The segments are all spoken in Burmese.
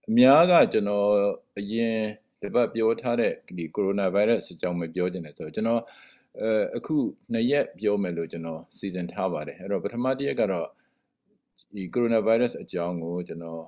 Miaga, Jano, again, the Babiotade, the coronavirus, John Mabiogen, so Jano, a coup, na yet Biomelo, Jano, season Tabade, Robert Hamadia got the coronavirus at Jango, Jano,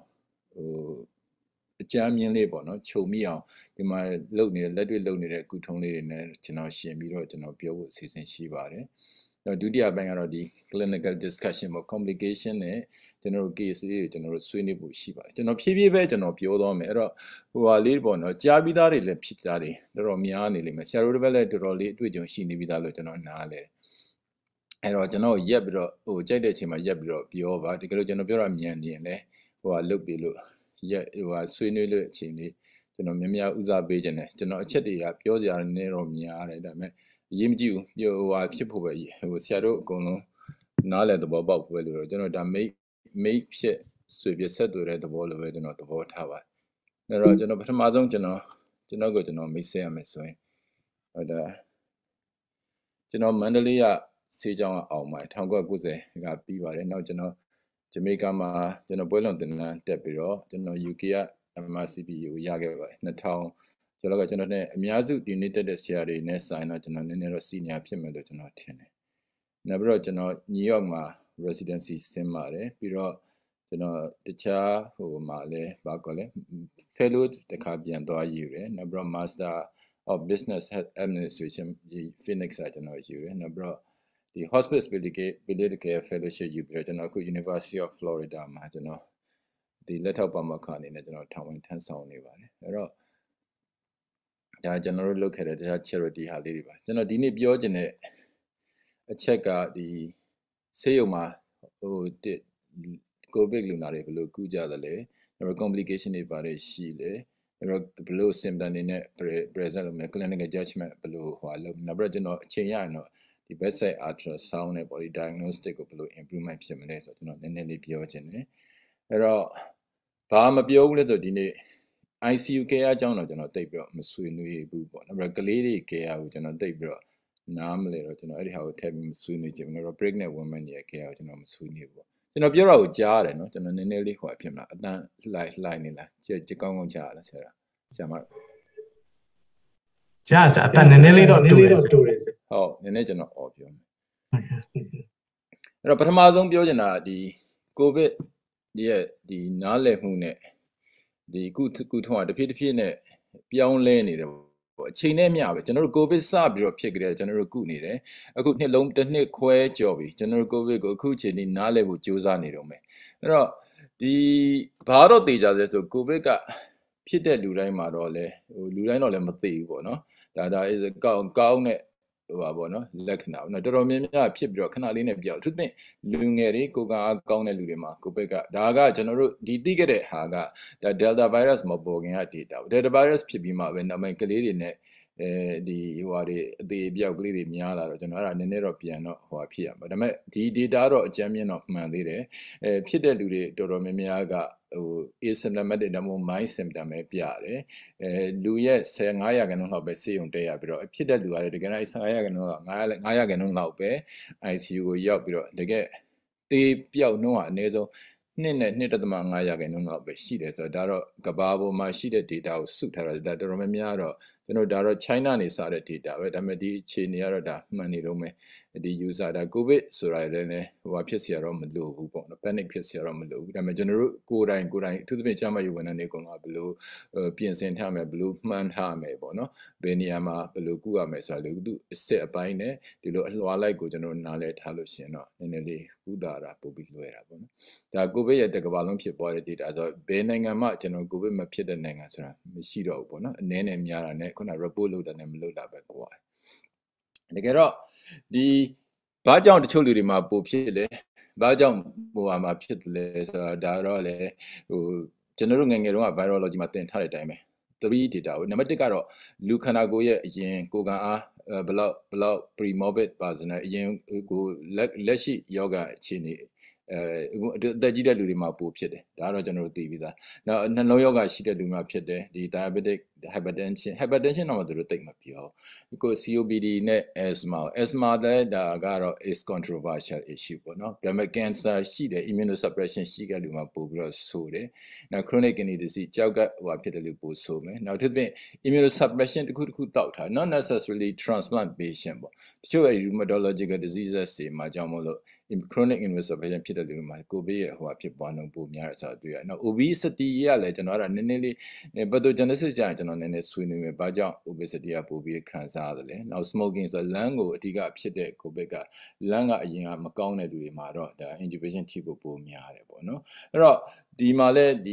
Jamian labor, no, show me out. The my lonely, let me lonely, good only in a Jano, Shemiro, Jano, Bio, season Shibare. Now, do the Abangaro, clinical discussion or complication, general case, general swing bushiba. General PB, general Piodo Mero, who are little no Jabidari, le Pitari, the Romiani, Messervele, the Rolli, Dwijon Shini Vidalo, General Nale. And General Yebro, or Jedechima Yebro, Piova, the General Miani, who are look below. Yet it was swing chini, General Mimia Uza Bejane, General Chedia, Piosia, Nero Mia, Yimju, you are people who shadow gono, Nala the Bob, whether General that make shit sweep your set to read the wall of it, not the water tower. There are General Madam General, General go to know me say I'm a swing. But General Mandalia, Sejong, oh my tongue goes got beaver and now General Jamaica, General Boylan, Debiro, General Yukia, and my CPU, Yaga, in the town. Jalaga General Miazu, United Sierra, Nessa, and General Senior Pimento, General Tene. Never General New York ma residency Simare, Biro, General the Cha, who Male, Bagole, fellow the Caribbean Doa Ure, Nebra Master of Business Administration, the Phoenix General Ure, Nebra the Hospice Billiard Care Fellowship General University of Florida, Majano, the letter Bamakan in the General Town in Tansan, the general located at Charity Haliba. General Dini Biogene. A check out the Sayoma who did go big lunar below Kujalale, there were complications about a shile, there were below symptom in a present clinical judgment below while Nabrajano Chiano, the bedside ultrasound body diagnostic of below improvement pimelator, not in any biogene. There are Palma Biolito Dine ICU care, John of General Debra, Masui Boo, Regularly care, General Debra. Namely, how having Sunni, a pregnant woman, yeah, care out in Sunni. Bureau jar, no, and nearly wipe him like lining, Chicon jar, Sarah. Just at an nearly tourism. Oh, the nature of opium. But Amazon Biogena, the COVID, the Nale Hune, the good one, the PTP, beyond lane. Chine Mia, General Gobi Sabio Pigre, General Guni, a good long the neck quay jobby, General Gobi go Kuchin in Nale with Josani Rome. The Paro Deja, so Gobeka Pite Lurai Marole, Lurano Lemati, no? That is a gown. No, like now. No, the Romania, Pibro, Canalina Biao, to me, Lungeri, Goga, Gone Lurima, Gobeka, Daga, General, the Digere Haga, the Delta virus mobbing at it. Delta virus Pibima, when I make a lady the Biagli Miala, General, and Nero Piano, or Pia, but I met the Daro, Jamian of Mandire, Pide Luri, Doromemiaga. Is the Medamo my symptom a piare. Louis saying I can have a see on day, but a pida do I recognize I can laupe. I see you yabro. The get the piao noa nasal. Nina knitted among I can know be sheeted or Daro Gababo, my sheeted data suit her that Romemiaro. Daro China is at it, but I'm a D. Chiniara, money rome. The user that go with, so I then wapes here on the low, panic piece here on the low. I'm a general good to the Jama you when a nickel below, Piensen Hame blue, man Hame, bono, Beniama, below Guame, so I do set a pine, the low like good general Nalet Hallucino, and a Udara, Bobby Luera. The Gobe at the Gavalon Pia did as a Benanga March and Gobe Mapia and Nanga, Mishiro, Bono, Nene Miara, Necona, Rabulu, and Emluda Bagua. The get up. The Bajan the children my popile, Bajan Moama pitless, Darole, General virology matin time. Three did out. Namaticaro, Lucanagoya, Yen, Goga, Blau, pre-morbid, Bazana, Yen, go, Leshi, Yoga, Chini. The Gida Lurima Popide, Dara General Divida. Now, no yoga, she did Luma Pide, the diabetic hypertension တော့မတို့တိတ်မပြောကို COPD နဲ့ asthma လည်းဒါကတော့ is controversial issue ပေါ့နော်ဒါပေမဲ့ cancer ရှိတယ် immunosuppression ရှိတဲ့လူမှာပို့ပြီးတော့ဆိုတယ်နောက် chronic kidney disease ကြောက်ကဟိုဖြစ်တယ်လို့ပို့ဆိုမယ်နောက်တစ်ပြင် immunosuppression တစ်ခုတောက်ထား not necessarily transplant patient ပေါ့တချို့ rheumatological diseases တွေမှာကြောင့်မလို့chronic immunosuppression ဖြစ်တဲ့လူတွေမှာကိုဗစ်ရဲ့ဟိုဖြစ်ပွားနှုန်းပိုများတယ်ဆိုတာတွေ့ရတယ်နောက် obesity ရလည်းကျွန်တော်အဲ့ဒါနည်းနည်းလေး pathogenesis ကျရင်ကျွန်တော်နည်းနည်းဆွေးနွေးမယ်ဘာကြောင့် obesity ကပိုပြီးခံစားရတယ်လဲနောက် smoking ဆိုလမ်းကိုအဓိကဖြစ်တဲ့ကိုဗစ်ကလမ်းကအရင်ကမကောင်းတဲ့လူတွေမှာတော့ဒါ intubation ထိဖို့ပိုများတယ်ပေါ့နော်အဲ့တော့ဒီမှာလည်းဒီ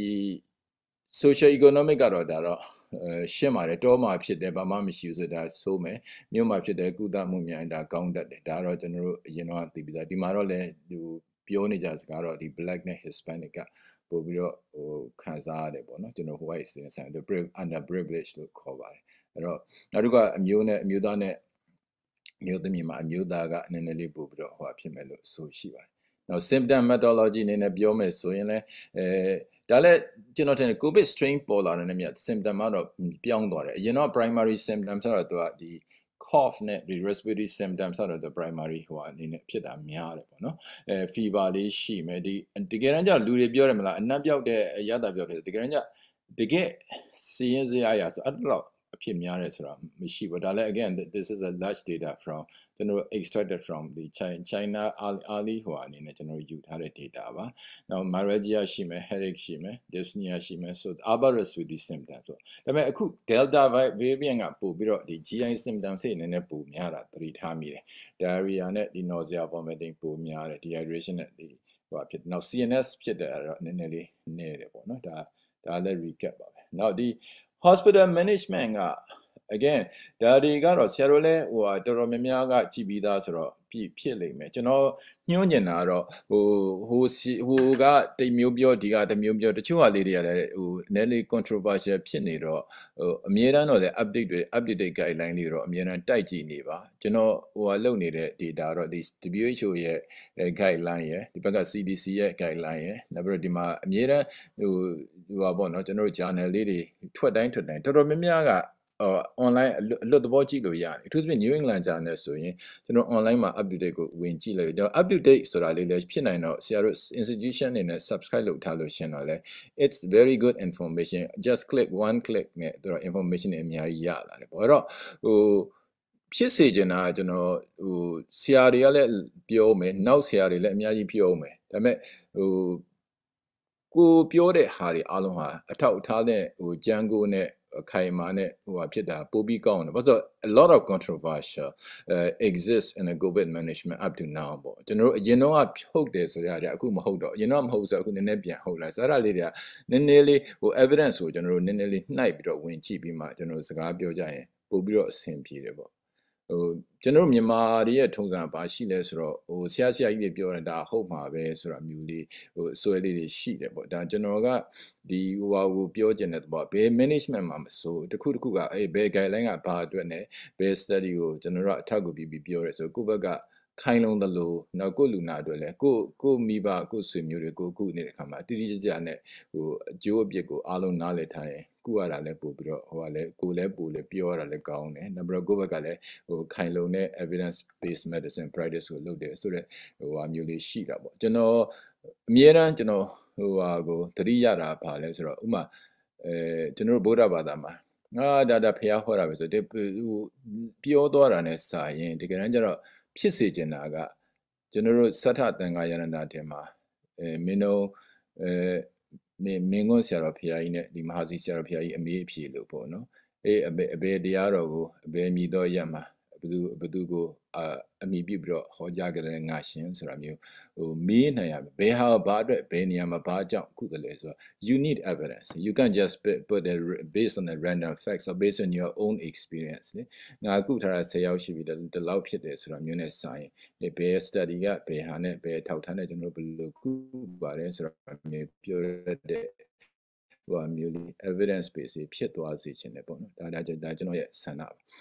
social economic ကတော့ဒါတော့ရှင်းပါတယ်တောမှာဖြစ်တယ်ဘာမှမရှိဘူးဆိုတာဆိုမယ်မြို့မှာဖြစ်တယ်ကုသမှုများဒါကောင်းတတ်တယ်ဒါတော့ကျွန်တော်တို့အရင်တော့သိပြီးသားဒီမှာတော့လည်းဒီပြောနေကြစကားတော့ဒီ black နဲ့ hispanic ကပို့ပြီးတော့ဟိုခံစားရတယ်ပေါ့နော်ကျွန်တော် white စင်ဆိုင် under privilege လို့ခေါ်ပါတယ်အဲ့တော့နောက်တစ်ခုကအမျိုးနဲ့အမျိုးသားနဲ့မျိုးသမီးမှာအမျိုးသားကနည်းနည်းလေးပို့ပြီးတော့ဟိုဖြစ်မယ်လို့ဆိုရှိပါတယ်နောက် symptomatology အနေနဲ့ပြောမယ်ဆိုရင်လည်းဒါလည်းကျွန်တော်ထင်တယ် COVID strain ပေါ်လာတဲ့နေ့မြတ် symptom ကတော့ပြောင်းသွားတယ်အရင်တော့ primary symptom ဆိုတော့သူကဒီ cough နဲ့ respiratory symptoms ဆိုတော့ primary ဟိုအနေနဲ့ဖြစ်တာများတယ်ပေါ့နော် fever လေးရှိမယ်ဒီတကယ်တမ်းကျလူတွေပြောတယ်မလားအနက်ပြောက်တဲ့အရသာပြောက်တယ်တကယ်တမ်းကျတကယ်စီရင်စရာအရဆိုအဲ့လောက်အဖြစ်များတယ်ဆိုတာမရှိဘူးဒါလည်း again this is a large data from ကျွန်တော် extracted from the China early ဟိုအနေနဲ့ကျွန်တော်ယူထားတဲ့ data ပါနောက် myalgia ရှိမယ် headache ရှိမယ် dyspnea ရှိမယ်ဆို upper respiratory symptoms ဆိုဒါပေမဲ့အခု delta variant ကပို့ပြီးတော့ဒီ GI symptoms တွေနည်းနည်းပိုများတာသတိထားမိတယ် diarrhea နဲ့ဒီ nausea vomiting ပိုများတယ် dehydration နဲ့ဒီဟိုဖြစ်နောက် CNS ဖြစ်တယ်အဲ့တော့နည်းနည်းလေးနည်းတယ်ပေါ့နော်ဒါလည်း recap ပါပဲနောက်ဒီ hospital management က again ဒါတွေကတော့ဆရာတို့လည်းဟိုတော်တော်များများကကြည်ပြီးသားဆိုတော့ဖြစ်လိမ့်မယ်ကျွန်တော်ညွှန်းကျင်တာကတော့ဟိုကတိမ်မျိုးပြောဒီကတမျိုးပြောတချို့ဟာလေးတွေကလည်းဟိုနည်းလေး controversial ဖြစ်နေတော့ဟိုအမြဲတမ်းတော့လည်း update guideline တွေတော့အမြဲတမ်းတိုက်ကြည့်နေပါကျွန်တော်ဟိုလုပ်နေတဲ့ data တော့ဒီ WHO ရဲ့ guideline ရဲ့ဒီဘက်က CDC ရဲ့ guideline ရဲ့နောက်ပြီးတော့ဒီမှာအမြဲတမ်းဟိုပေါ့နော်ကျွန်တော်တို့ journal လေးတွေထွက်တိုင်းတော်တော်များများကonline အလွတ်သဘောကြည့်လို့ရတယ်အထူးသဖြင့် New England Journal ဆိုရင်ကျွန်တော် online မှာ up to date ကိုဝင်ကြည့်လိုက်တော့ up to date ဆိုတာလေးလည်းဖြစ်နိုင်တော့ဆရာတို့ institution အနေနဲ့ subscribe လုပ်ထားလို့ရှင်တော့လေ it's very good information just click one click နဲ့တို့ information တွေအများကြီးရလာတယ်ပေါ့အဲ့တော့ဟိုဖြစ်စေချင်တာကျွန်တော်ဟိုဆရာတွေကလည်းပြောမယ်နောက်ဆရာတွေလည်းအများကြီးပြောမယ်ဒါပေမဲ့ဟိုကိုပြောတဲ့ဟာတွေအားလုံးဟာအထောက်အထားနဲ့ဟိုကြမ်းကိုနဲ့ခိုင်မာနဲ့ဟိုဖြစ်တာပိုပြီးကောင်းတယ်ဘာလို့ a lot of controversial exists in the COVID management up to now ပေါ့ကျွန်တော်တို့အရင်တော့ဟုတ်တယ်ဆိုရတယ်အခုမဟုတ်တော့အရင်တော့မဟုတ်ဆိုအခုနည်းနည်းပြန်ဟုတ်လာဆိုအဲ့ဒါလေးတွေကနည်းနည်းလေးဟို evidence ကိုကျွန်တော်တို့နည်းနည်းလေးနှိုက်ပြီးတော့ဝင်ကြည့်ပြီးမှကျွန်တော်တို့စကားပြောကြရင်ပိုပြီးတော့အဆင်ပြေတယ်ပေါ့ဟိုကျွန်တော်မြန်မာတွေရဲ့ထုံးစံပါရှိလဲဆိုတော့ဟိုဆရာကြီးတွေပြောတယ်ဒါဟုတ်မှာပဲဆိုတာမျိုးလေးဟိုဆွဲလေးတွေရှိတယ်ပေါ့ဒါကျွန်တော်ကဒီဟိုဟာကိုပြောချင်တဲ့ပေါ့ဘယ် management မှာမဆိုတခုကဘယ် guideline ကဘာအတွက်နဲ့ဘယ် study ကိုကျွန်တော်တို့အထောက်အကူပြီးပြောရဲဆိုကိုယ့်ဘက်ကခိုင်လုံသလိုနောက်ကိုလူနာအတွက်လည်းကိုမိဘကိုဆွေမျိုးတွေကိုကုနေတဲ့ခါမှာတိတိကျကျနဲ့ဟိုအကျိုးအပြစ်ကိုအားလုံးနားလည်ထားရင်ကုရတာလည်းပို့ပြီးတော့ဟိုကလည်းကိုလည်းပို့လည်းပြောရတာလည်းကောင်းတယ်နောက်ပြီးတော့ကိုယ့်ဘက်ကလည်းဟိုခိုင်လုံတဲ့ evidence based medicine practice ကိုလုပ်တယ်ဆိုတော့ဟိုဟာမျိုးလေးရှိတာပေါ့ကျွန်တော်အမြဲတမ်းကျွန်တော်ဟိုဟာကိုသတိရတာပါလဲဆိုတော့ဥမာကျွန်တော်ဗုဒ္ဓဘာသာမှာငါဒါဖះဟောတာပဲဆိုတော့ဟိုပြောသွားတာနဲ့စာရင်တကယ်တမ်းကျတော့ဖြစ်စေချင်တာကကျွန်တော်တို့သတ္ထတန်ခါယရဏတင်မှာမင်းတို့မင်းကွန်းဆရာတော်ဖះကြီးနဲ့ဒီမဟာစီဆရာတော်ဖះကြီးအမေးအဖြေလို့ပေါ့နော်အဘယ်တရားတော်ကိုအဘယ်မြည်တော်ရက်မှာဘသူကိုအမိပြုပြီးတော့ဟောကြားကြတယ်ငါရှင်ဆိုတာမျိုးဟိုမေးနိုင်ရဘယ်ဟာဘာအတွက်ဘယ်နေရာမှာဘာကြောင့်ခုတလဲဆိုတော့ you need evidence you can't just put it based on the random facts or based on your own experience ငါခုထားတာ10ယောက်ရှိပြီဒီလောက်ဖြစ်တယ်ဆိုတာမျိုးနဲ့စာရင်ဘယ် study ကဘယ်ဟာနဲ့ဘယ်ထောက်ထားနဲ့ကျွန်တော်ဘယ်လိုခုပါတယ်ဆိုတော့မျိုးပြောရတဲ့ဟိုမျိုးလေး evidence base ဖြစ်သွားစေချင်တယ်ပေါ့နော်ဒါကျွန်တော်ရဲ့ဆန္ဒပါ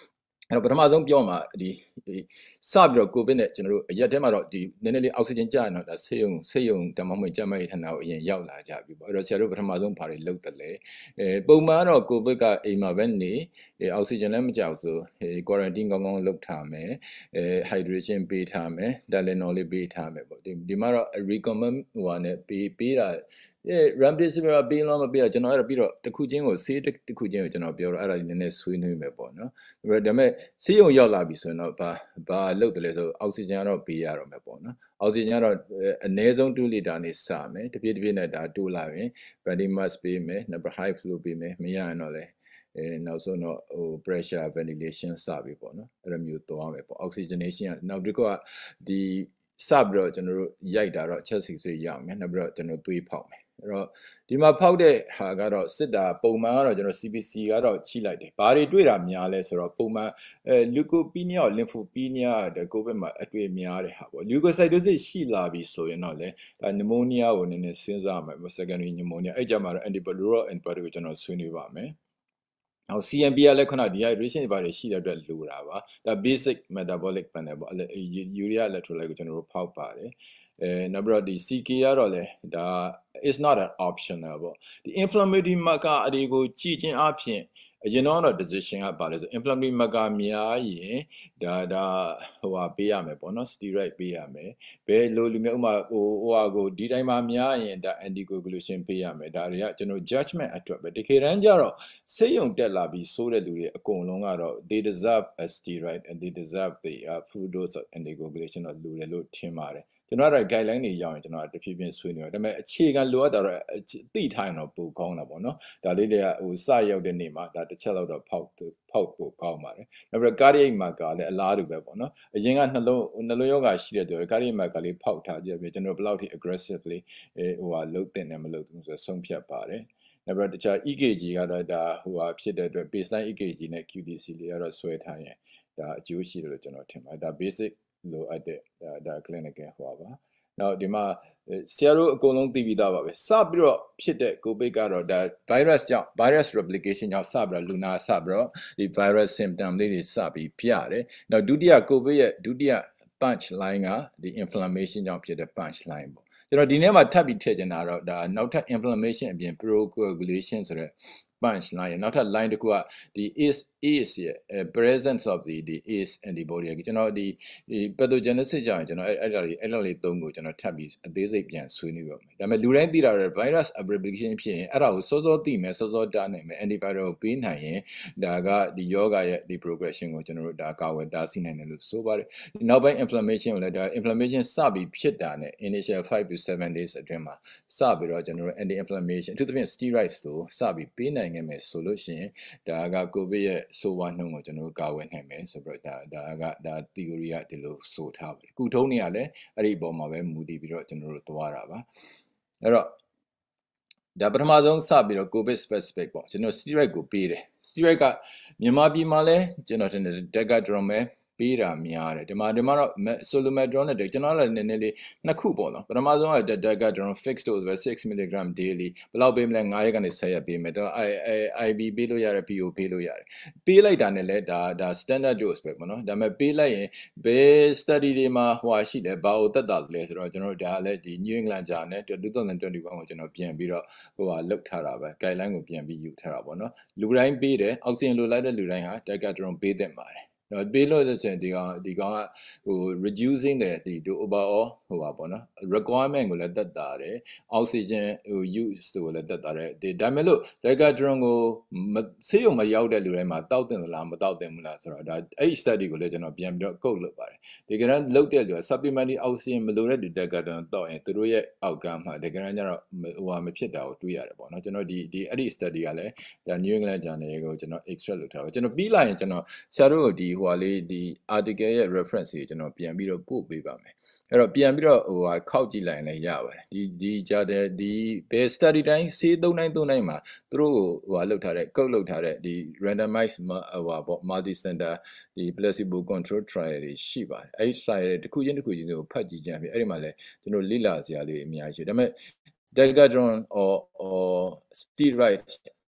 အဲ့တော့ပထမဆုံးပြောမှာဒီစပြီးတော့ကိုဗစ်နဲ့ကျွန်တော်တို့ရက်ထဲမှာတော့ဒီနည်းနည်းလေးအောက်ဆီဂျင်ကျရင်တော့ဒါဆေးရုံတမမှိတ်ကြမ်းမဲ့ဌာနကိုအရင်ရောက်လာကြပြီပေါ့အဲ့တော့ဆရာတို့ပထမဆုံးဘာတွေလုပ်တယ်လဲပုံမှန်တော့ကိုဗစ်ကအိမ်မှာပဲနေအောက်ဆီဂျင်လည်းမကြောက်ဆိုquarantine ကောင်းကောင်းလုပ်ထားမယ်hydration ပေးထားမယ် Tylenol လေးပေးထားမယ်ပေါ့ဒီမှာတော့ recommend ဟိုဟာနဲ့ပေးတာremdesivir ပေးလို့မပေးတော့ကျွန်တော်အဲ့ဒါပြီးတော့တစ်ခုချင်းကိုဆေးတစ်ခုချင်းကိုကျွန်တော်ပြောတော့အဲ့ဒါနည်းနည်းဆွေးနွေးမယ်ပေါ့နော်ဒါပေမဲ့ဆေးရုံရောက်လာပြီဆိုရင်တော့ဘာလုပ်တယ်လဲဆိုအောက်ဆီဂျင်ကတော့ပေးရတော့မယ်ပေါ့နော်အောက်ဆီဂျင်ကတော့အနည်းဆုံး2လီတာနဲ့စမယ်တပြည့်တပြည့်နဲ့ဒါတိုးလာရင် body mass ပေးမယ် number high flow ပေးမယ်မရရင်တော့လေနောက်ဆုံးတော့ဟို pressure ventilation စပြီပေါ့နော်အဲ့လိုမျိုးသွားမယ်ပေါ့ oxygenation ကနောက်တစ်ခုကဒီစပြီးတော့ကျွန်တော်တို့ရိုက်တာတော့ချက်စီဆွေးရအောင်မယ်နောက်ပြီးတော့ကျွန်တော်သွေးဖောက်မယ်အဲ့တော့ဒီမှာဖောက်တဲ့ဟာကတော့စစ်တာပုံမှန်ကတော့ကျွန်တော် CPC ကတော့ချိလိုက်တယ်ဘာတွေတွေ့တာများလဲဆိုတော့ပုံမှန်leukopenia or lymphopenia တဲ့ကိုဗစ်မှာအတွေ့များတဲ့ဟာပေါ့ leukocytosis ရှိလာပြီဆိုရင်တော့လေဒါ pneumonia ကိုနည်းနည်းစဉ်းစားမယ် secondary pneumonia အဲ့ကြမှာတော့ antibody ကိုကျွန်တော်ဆွေးနွေးပါမယ်နောက် CMP ကလည်းခုန dehydration တွေပါတယ်ရှိတဲ့အတွက်လိုတာပါဒါ basic metabolic panel ပေါ့ urea electrolyte ကိုကျွန်တော်တို့ဖောက်ပါတယ်နောက်ပြီးတော့ဒီ CK ကတော့လေဒါ is not an optional ပေါ့ဒီ inflammatory marker အတွေကိုကြည့်ခြင်းအပြင်အရင်တော့ decision ကပါလဲဆို inflammatory marker များရင်ဒါဟိုဟာပေးရမယ်ပေါ့နော် steroid ပေးရမယ်ဘယ်လိုလူမျိုးဥမာဟိုဟာကိုဒီတိုင်းမှာများရင်ဒါ anticoagulation ပေးရမယ်ဒါတွေကကျွန်တော် judgment အတွက်ပဲတကယ်တမ်းကျတော့ဆေးရုံတက်လာပြီးဆိုးတဲ့လူတွေအကုန်လုံးကတော့ they deserve a steroid and they deserve the full dose of anticoagulation တော့လူတယ်လို့ထင်ပါတယ်ကျွန်တော်ကတော့ guideline တွေရောက်ရင်ကျွန်တော်တဖြည်းဖြည်းဆွေးနွေးတယ်ဒါပေမဲ့အခြေခံလိုအပ်တာတော့သိထားရင်တော့ပိုကောင်းတာပေါ့နော်ဒါလေးတွေကဟိုစရောက်တဲ့နေ့မှာဒါတစ်ချက်လောက်တော့ဖောက်ပိုကောင်းပါတယ်နောက်ပြီး cardiac marker လည်းအလားတူပဲပေါ့နော်အရင်ကနှလုံးယောဂရှိတဲ့သူတွေ cardiac marker လေးဖောက်ထားကြပြီကျွန်တော်ဘယ်လောက်ထိ aggressively ဟိုဟာလှုပ်တဲ့နဲ့မလှုပ်ဘူးဆိုဆုံးဖြတ်ပါတယ်နောက်ပြီးတခြား EKG ကတော့ဒါဟိုဟာဖြစ်တဲ့အတွက် baseline EKG နဲ့ QTC လေးကတော့ဆွဲထားရင်ဒါအကျိုးရှိတယ်လို့ကျွန်တော်ထင်ပါတယ်ဒါ basic လိုအပ်တဲ့ဒါ clinical ဟိုပါနောက်ဒီမှာဆရာတို့အကုန်လုံးသိပြီးသားပါပဲစပြီးတော့ဖြစ်တဲ့ကိုဗစ်ကတော့ဒါ virus ကြောင့် virus replication ကြောင့်စပြီးတော့လူနာစပြီးတော့ဒီ virus symptom လေးတွေစပြီးပြရတယ်နောက်ဒုတိယကိုဗစ်ရဲ့ဒုတိယ punch line ကဒီ inflammation ကြောင့်ဖြစ်တဲ့ punch line ပေါ့ကျွန်တော်ဒီနေ့မှာထပ်ပြီးထည့်ချင်တာတော့ဒါနောက်ထပ် inflammation အပြင် procoagulation ဆိုတဲ့ punch line နောက်ထပ် line တစ်ခုကဒီ is ရဲ့ presence of the ACE antibody ကျွန်တော်ဒီ pathogenesis ကြောင့်ကျွန်တော်အဲ့ဒါလေးသုံးကိုကျွန်တော်ထပ်ပြီးအသေးစိတ်ပြန်ဆွေးနွေးပါမယ်ဒါပေမဲ့လူတိုင်းသိတာတော့ virus aggregation ဖြစ်ရင်အဲ့ဒါကိုစောစောသိမယ်စောစောတားနိုင်မယ် antiviral ကိုပေးနိုင်ရင်ဒါကဒီယောဂရဲ့ဒီ progression ကိုကျွန်တော်တို့ဒါကာဝယ်တားဆီးနိုင်တယ်လို့ဆိုပါတယ်ဒီနောက်ပိုင်း inflammation ကိုလည်းဒါ inflammation စပြီးဖြစ်တာနဲ့ initial 5 to 7 days အတွင်းမှာစပြီးတော့ကျွန်တော်တို့ anti inflammation အထူးသဖြင့် steroids ကိုစပြီးပေးနိုင်ခဲ့မယ်ဆိုလို့ရှိရင်ဒါကကိုဗစ်ရဲ့ဆိုးဝါးနှုန်းကိုကျွန်တော်တို့ကာဝယ်နိုင်မယ်ဆိုတော့ဒါ theory ကဒီလိုဆိုထားပါတယ်ကုထုံးတွေကလည်းအဲ့ဒီအပေါ်မှာပဲမူတည်ပြီးတော့ကျွန်တော်တို့သွားတာပါအဲ့တော့ဒါပထမဆုံးစပြီးတော့ COVID specific ပေါ့ကျွန်တော် steroid ကိုပေးတယ် steroid ကမြန်မာပြည်မှာလည်းကျွန်တော်ထင်တယ် Decadron ပဲပေးတာများတယ်ဒီမှာတော့ Solomedron နဲ့ကျွန်တော်လည်းနည်းနည်းလေးနှစ်ခုပေါ့နော်ပထမဆုံးက Decadron fixed dose ပဲ 6mg daily ဘယ်လောက်ပေးမလဲ9ရက်ကနေ10ရက်ပေးမယ်တော့ IV ပေးလို့ရတယ် PO ပေးလို့ရတယ်ပေးလိုက်တာနဲ့လည်းဒါ standard dose ပဲပေါ့နော်ဒါပေမဲ့ပေးလိုက်ရင်ဘယ် study တွေမှာဟိုရှိတယ်ဘာကိုသက်သာလဲဆိုတော့ကျွန်တော်တို့ဒါလည်းဒီ New England Journal 2021ကိုကျွန်တော်ပြန်ပြီးတော့ဟိုလောက်ထားတာပဲ guideline ကိုပြန်ပြီးယူထားတာပေါ့နော်လူတိုင်းပေးတယ်အောက်ဆီဂျင်လိုလိုက်တဲ့လူတိုင်းဟာ Decadron ပေးသင့်ပါတယ်တော့ပေးလို့ဆိုရင်ဒီကောင်ကဟို reducing တဲ့ဒီ overall ဟိုပါပေါ့နော် requirement ကိုလည်းတက်တာတယ် oxygen ဟို use ကိုလည်းတက်တာတယ်ဒါပေမဲ့လို့ Decadron ကိုဆေးရုံမှာရောက်တဲ့လူတိုင်းမှာတောက်တင်သလားမတောက်တင်ဘူးလားဆိုတော့ဒါအဲ့ study ကိုလည်းကျွန်တော်ပြန်ပြီးတော့ code လုပ်ပါတယ်ဒီကနေ့လုပ်တဲ့လူက supplementary oxygen မလိုတဲ့ဒီ Decadron တောက်ရင်သူတို့ရဲ့ outcome မှာဒီကနေ့ကျတော့ဟိုမဖြစ်တာကိုတွေ့ရတယ်ပေါ့နော်ကျွန်တော်ဒီအဲ့ဒီ study ကလည်းဒါ New England Journal ကိုကျွန်တော် extract လုပ်ထားပါကျွန်တော်ပြီးလိုက်ရင်ကျွန်တော်ဆရာတို့ဒီဟိုဟာလေးဒီ article ရဲ့ reference တွေကျွန်တော်ပြန်ပြီးတော့ပို့ပေးပါမယ်အဲ့တော့ပြန်ပြီးတော့ဟိုဟာခောက်ကြည့်လိုက်ရင်လည်းရပါတယ်ဒီကြားတဲ့ဒီဘယ် study တိုင်းဆေးသုံးတိုင်းမှာသူတို့ဟိုဟာလောက်ထားတဲ့ code လောက်ထားတဲ့ဒီ randomized ဟိုဟာပေါ့ multi center ဒီ placebo control trial တွေရှိပါတယ်အဲ့ဒီ trial တစ်ခုချင်းကိုဖတ်ကြည့်ကြပြီအဲ့ဒီမှာလည်းကျွန်တော်လေ့လာစရာလေးအများကြီးရှိတယ်ဒါပေမဲ့Decadron or steroid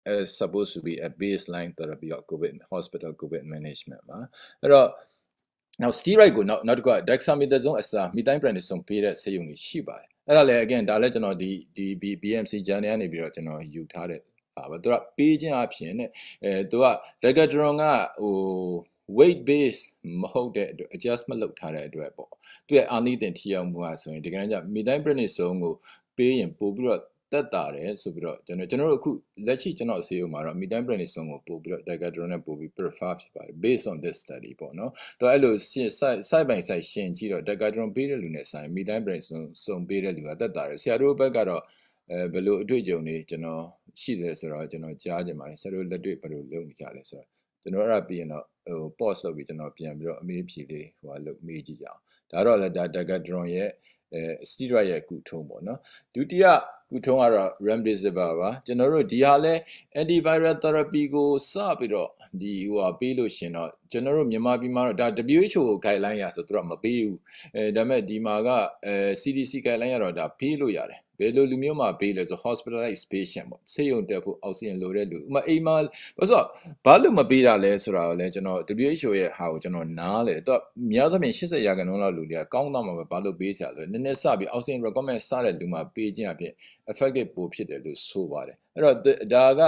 supposed to be a baseline therapy of COVID hospital COVID management မှာအဲ့တော့ now steroid ကိုနောက်တစ်ခုက dexamethasone အစား methylprednisolone ပေးတဲ့ဆေးရုံတွေရှိပါတယ်အဲ့ဒါလည်း again ဒါလည်းကျွန်တော်ဒီ BMC journal ကနေပြီးတော့ကျွန်တော်ယူထားတဲ့ပါပဲသူကပေးခြင်းအဖြစ်နဲ့သူက Decadron ကဟို weight base မဟုတ်တဲ့အတွက် adjustment လုပ်ထားတဲ့အတွက်ပေါ့သူရဲ့အာနိသင်ထိရောက်မှုကဆိုရင်ဒီကနေ့ကျ methylprednisolone ကိုပေးရင်ပို့ပြီးတော့တက်တာတယ်ဆိုပြီးတော့ကျွန်တော်တို့အခုလက်ရှိကျွန်တော်ဆေးရုံမှာတော့ methylprednisolone ကိုပို့ပြီးတော့ Decadron နဲ့ပို့ပြီး prefer ဖြစ်ပါတယ် based on this study ပေါ့နော်တော့အဲ့လို side by side ရှင်းကြည့်တော့ Decadron ပေးတဲ့လူနဲ့ဆိုင် methylprednisolone ပေးတဲ့လူကတက်တာတယ်ဆရာတို့ဘက်ကတော့ဘယ်လိုအတွေ့အကြုံတွေကျွန်တော်ရှိတယ်ဆိုတော့ကျွန်တော်ကြားကြပါတယ်ဆရာတို့လက်တွေ့ဘယ်လိုလုပ်နေကြလဲဆိုတော့ကျွန်တော်အဲ့ဒါပြီးရင်တော့ဟို pause လုပ်ပြီးကျွန်တော်ပြန်ပြီးတော့အမေးဖြေလေးဟိုလုပ်မေးကြည့်ကြအောင်ဒါတော့လည်းဒါ Decadron ရဲ့steroid ရဲ့ကုထုံးပေါ့နော်ဒုတိယကုထုံးကတော့ remdesivir ပါကျွန်တော်တို့ဒီဟာလဲ antiviral therapy ကိုစပြီးတော့ဒီဟိုပေးလို့ရှင်တော့ကျွန်တော်တို့မြန်မာပြည်မှာတော့ဒါ WHO guideline ရဆိုသူတို့မပေးဘူးဒါပေမဲ့ဒီမှာကCDC guideline ရတော့ဒါပေးလို့ရတယ်ဘယ်လိုလူမျိုးမှာပေးလဲဆို hospitalized patient ပေါ့ဆေးရုံတက်ဖို့အောက်ဆီဂျင်လိုတဲ့လူဥမာအိမ်မှာဘာလို့ဘာလို့မပေးတာလဲဆိုတာကိုလည်းကျွန်တော် WHO ရဲ့ဟာကိုကျွန်တော်နားလေတော့များသောဖြင့်80%လောက်လူတွေကကောင်းတော့မှာပဲဘာလို့ပေးစရာလဲနည်းနည်းစပြီးအောက်ဆီဂျင် recommend စတဲ့လူမှာပေးခြင်းအဖြစ် effective ပိုဖြစ်တယ်လို့ဆိုပါတယ်အဲ့တော့ဒါက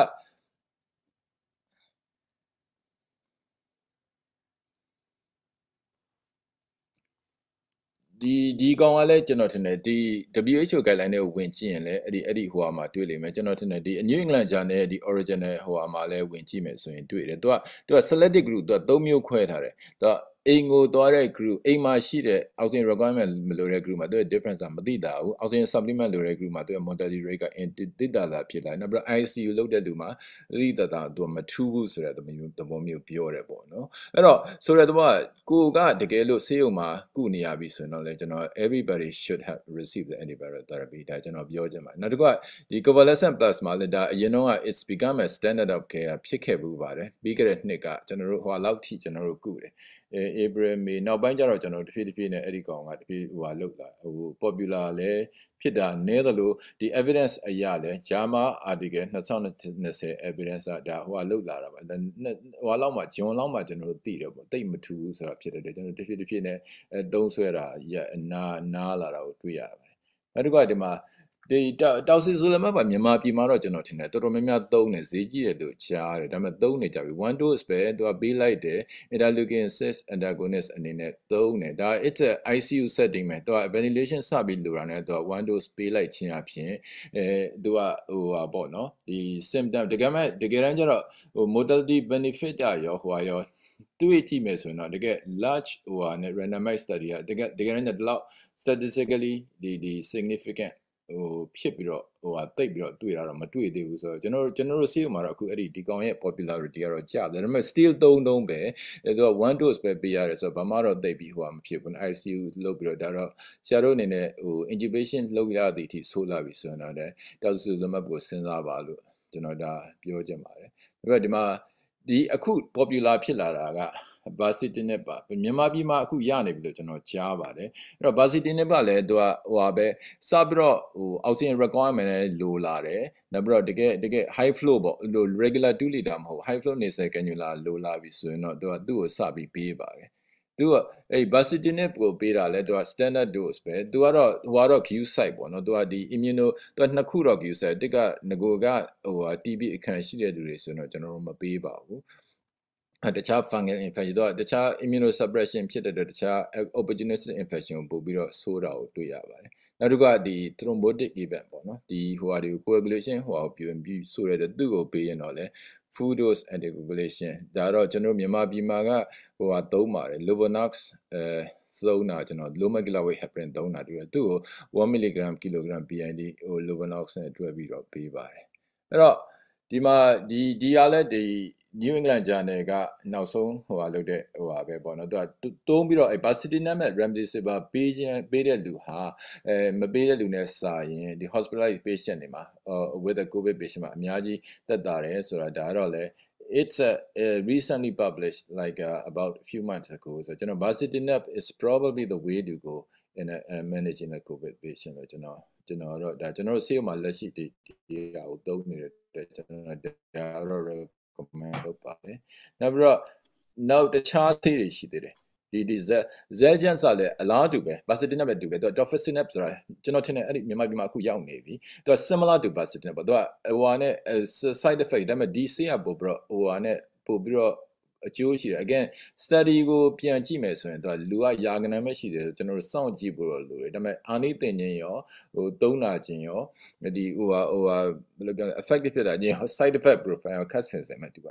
ဒီကောင်ကလည်းကျွန်တော်ထင်တယ်ဒီ WHO guideline တွေကိုဝင်ကြည့်ရင်လည်းအဲ့ဒီဟိုဟာမှာတွေ့လိမ့်မယ်ကျွန်တော်ထင်တယ်ဒီ New England Journal ရဲ့ဒီ original ဟိုဟာမှာလည်းဝင်ကြည့်မယ်ဆိုရင်တွေ့တယ်သူက selected group သူက3မျိုးခွဲထားတယ်သူကအိမ်ကိုသွားတဲ့ group အိမ်မှာရှိတဲ့ oxygen requirement မလိုတဲ့ group မှာသူက difference မသိတာဘူး oxygen supplement လိုတဲ့ group မှာသူက mortality rate ကတိတသာဖြစ်လာနောက်ပြီးတော့ ICU လောက်တဲ့လူမှာတိတသာသူကမထူးဘူးဆိုတဲ့သဘောမျိုးပြောတယ်ပေါ့နော်အဲ့တော့ဆိုတဲ့သဘောကကိုကတကယ်လို့ဆေးရုံမှာကုနေရပြီဆိုရင်တော့လေကျွန်တော် everybody should have received the antiviral therapy ဒါကျွန်တော်ပြောချင်ပါတယ်နောက်တစ်ခုကဒီ convalescent plasma လည်းဒါအရင်တော့က it's become a standard of care ဖြစ်ခဲ့ဘူးပါတယ်ပြီးခဲ့တဲ့နှစ်ကကျွန်တော်တို့ဟိုလောက်ထိကျွန်တော်တို့ကုတယ်April May နောက်ပိုင်းကျတော့ကျွန်တော်တဖြည်းနဲ့အဲ့ဒီကောင်ကတဖြည်းဟိုလောက်လာဟို popular လည်းဖြစ်တာနည်းသလိုဒီ evidence အရာလဲ JAMA article 2020 evidence ကဒါဟိုလောက်လာတာပါဟိုလောက်မှာဂျွန်လောက်မှာကျွန်တော်တို့သိတယ်ပေါ့တိတ်မထူဘူးဆိုတာဖြစ်တယ်ကျွန်တော်တဖြည်းနဲ့တုံးဆွဲတာနားလာတာကိုတွေ့ရပါတယ်နောက်တစ်ခုကဒီမှာဒီတောက်စီဆိုလမပါမြန်မာပြည်မှာတော့ကျွန်တော်ထင်တယ်တော်တော်များများသုံးတယ်ဈေးကြီးတယ်လို့ကြားတယ်ဒါပေမဲ့သုံးနေကြပြီ one dose ပဲသူကပေးလိုက်တယ် interleukin 6 antagonist အနေနဲ့သုံးတယ်ဒါ it's a ICU setting ပဲသူက ventilation စပြီးလိုတာနဲ့သူက one dose ပေးလိုက်ခြင်းအပြင်သူကဟိုပါပေါ့နော်ဒီ symptom တကယ်တမ်းကျတော့ဟို mortality benefit ရောဟိုရောတွေ့ကြည့်မယ်ဆိုရင်တော့တကယ် large ဟိုဟာနဲ့ randomized study ကတကယ်တမ်းကျတော့ statistically ဒီ significant ဟိုဖြစ်ပြီးတော့ဟိုဟာတိတ်ပြီးတော့တွေ့တာတော့မတွေ့သေးဘူးဆိုတော့ကျွန်တော်တို့ဆေးရုံမှာတော့အခုအဲ့ဒီကောင်ရဲ့ popularity ကတော့ကျတယ်ဒါပေမဲ့ still သုံးပဲသူက one dose ပဲပေးရတယ်ဆိုတော့ဘာမှတော့တိတ်ပြီးဟိုဟာမဖြစ်ဘူး ICU လုပ်ပြီးတော့ဒါတော့ဆရာတို့အနေနဲ့ဟို intubation လုပ်ရသည်အထိဆိုးလာပြီဆိုရင်တော့လည်းတောက်စုလက်မှတ်ကိုစဉ်းစားပါလို့ကျွန်တော်ဒါပြောချင်ပါတယ်ဒါပေမဲ့ဒီမှာဒီအခု popular ဖြစ်လာတာကBaricitinib ပါမြန်မာပြည်မှာအခုရနေပြီလို့ကျွန်တော်ကြားပါတယ်အဲ့တော့ Baricitinib ကလည်းသူကဟိုဟာပဲစပြီးတော့ဟို oxygen requirement လည်းလိုလာတယ်နောက်ပြီးတော့တကယ် high flow ပေါ့လို့ regular 2 liter မဟုတ် high flow nasal cannula လိုလာပြီဆိုရင်တော့သူကသူ့ကိုစပြီးပေးပါတယ်သူကအဲ့ Baricitinib ကိုပေးတာလဲသူက standard dose ပဲသူကတော့ဟိုကတော့ Q site ပေါ့နော်သူကဒီ immuno သူကနှစ်ခုတော့ Q site တစ်ကငကိုကဟို TB အခန့်ရှိတဲ့လူတွေဆိုတော့ကျွန်တော်တို့မပေးပါဘူးတခြား fungal infection တော့တခြား immunosuppression ဖြစ်တဲ့တခြား opportunistic infection ကိုပို့ပြီးတော့ဆိုးတာကိုတွေ့ရပါတယ်နောက်တစ်ခုကဒီ thrombotic event ပေါ့နော်ဒီဟိုဟာဒီ coagulation ဟိုဟာကိုပြုပြီးဆိုရတဲ့သူ့ကိုပေးရင်တော့လေ full dose anticoagulation ဒါတော့ကျွန်တော်မြန်မာပြည်မှာကဟိုဟာသုံးပါတယ် Lovenox သုံးတာကျွန်တော် low molecular weight heparin သုံးတာတူတယ်သူ့ကို1 mg kilogram BID ဟို Lovenox နဲ့တွဲပြီးတော့ပေးပါတယ်အဲ့တော့ဒီမှာဒီဟာလဲဒီ New England Journal ကနောက်ဆုံးဟိုဟာလုပ်တဲ့ဟိုဟာပဲပေါ့နော်သူကတုံးပြီးတော့ Baricitinib နဲ့ Remdesivir ပေးတဲ့လူဟာမပေးတဲ့လူနဲ့စာရင်ဒီ hospitalized patient တွေမှာwith a COVID patient မှာအများကြီးသက်သာတယ်ဆိုတာဒါတော့လေit's recently published like about a few months ago so ကျွန်တော် Baricitinib is probably the way to go in managing a COVID patient လို့ကျွန်တော်တော့ဒါကျွန်တော်တို့ဆေးရုံမှာလက်ရှိဒီဟာကိုသုံးနေတဲ့ recommend လုပ်ပါတယ်နောက်ပြီးတော့နောက်တခြားသေးတွေရှိသေးတယ်ဒီ Zeljan စလည်းအလားတူပဲ Baricitinib ပဲတူပဲသူက Tofacitinib ဆိုတာကျွန်တော်ထင်တယ်အဲ့ဒီမြန်မာပြည်မှာအခုရောက်နေပြီသူက similar to Baricitinib ပေါ့သူကဟိုဟာနဲ့ side effect ဒါပေမဲ့ဒီဆေးကပို့ပြီးတော့ဟိုဟာနဲ့ပို့ပြီးတော့အကျိုးရှိတယ် again study ကိုပြန်ကြည့်မယ်ဆိုရင်သူကလူကယာကနံပဲရှိတယ်ကျွန်တော်တို့စောင့်ကြည့်ဖို့တော့လိုတယ်ဒါပေမဲ့အာနိသင်ခြင်းရောဟိုသုံးနာခြင်းရောဒီဟိုဟာဘယ်လိုပြောလဲ effective ဖြစ်တာခြင်း side effect profile ခက်ဆင်စင်မဲ့ဒီပါ